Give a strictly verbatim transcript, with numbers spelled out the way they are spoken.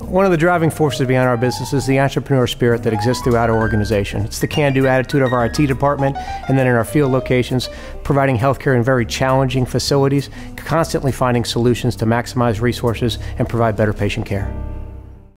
One of the driving forces behind our business is the entrepreneur spirit that exists throughout our organization. It's the can-do attitude of our I T department, and then in our field locations, providing healthcare in very challenging facilities, constantly finding solutions to maximize resources and provide better patient care.